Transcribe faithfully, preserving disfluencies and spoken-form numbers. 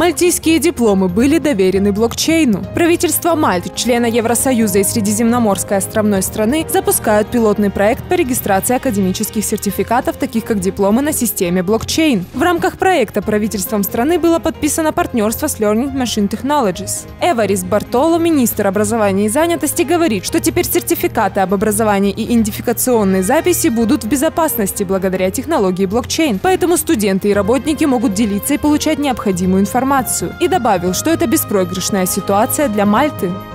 Мальтийские дипломы были доверены блокчейну. Правительство Мальты, члена Евросоюза и Средиземноморской островной страны, запускают пилотный проект по регистрации академических сертификатов, таких как дипломы на системе блокчейн. В рамках проекта правительством страны было подписано партнерство с Learning Machine Technologies. Эварис Бартоло, министр образования и занятости, говорит, что теперь сертификаты об образовании и идентификационной записи будут в безопасности благодаря технологии блокчейн, поэтому студенты и работники могут делиться и получать необходимую информацию. И добавил, что это беспроигрышная ситуация для Мальты.